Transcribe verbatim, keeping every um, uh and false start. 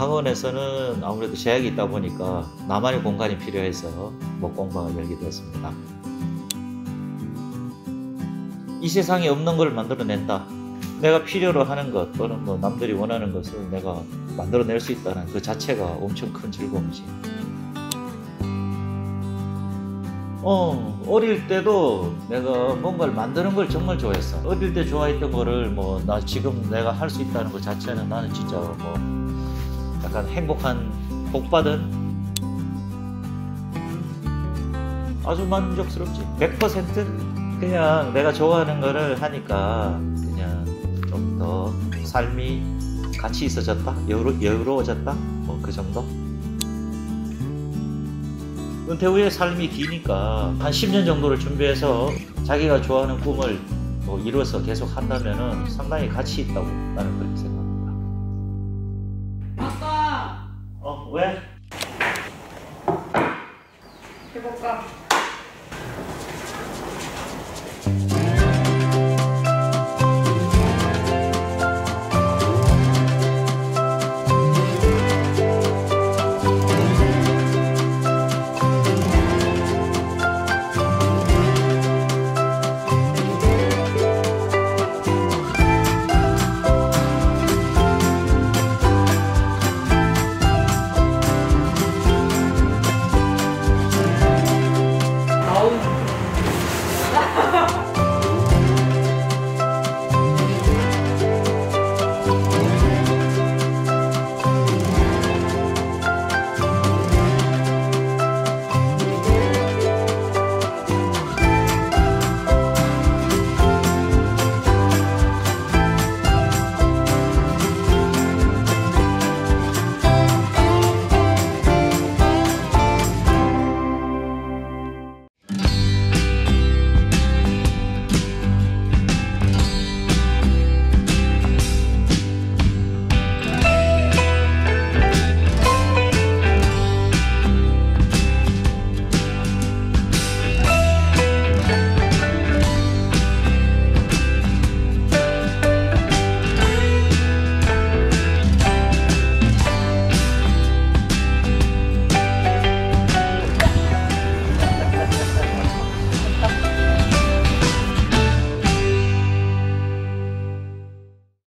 학원에서는 아무래도 제약이 있다 보니까 나만의 공간이 필요해서 목공방을 열게 되었습니다. 이 세상에 없는 걸 만들어낸다. 내가 필요로 하는 것 또는 뭐 남들이 원하는 것을 내가 만들어낼 수 있다는 그 자체가 엄청 큰 즐거움이지. 어, 어릴 때도 내가 뭔가를 만드는 걸 정말 좋아했어. 어릴 때 좋아했던 거를 뭐 나 지금 내가 할 수 있다는 것 자체는 나는 진짜 뭐 약간 행복한 복받은 아주 만족스럽지. 백 퍼센트 그냥 내가 좋아하는 거를 하니까 그냥 좀 더 삶이 가치 있어졌다, 여유로, 여유로워졌다, 뭐 그 정도. 은퇴 후에 삶이 기니까 한 십 년 정도를 준비해서 자기가 좋아하는 꿈을 뭐 이루어서 계속 한다면은 상당히 가치 있다고 나는 그렇게 생각합니다. 아빠! 어, 왜? 해볼까?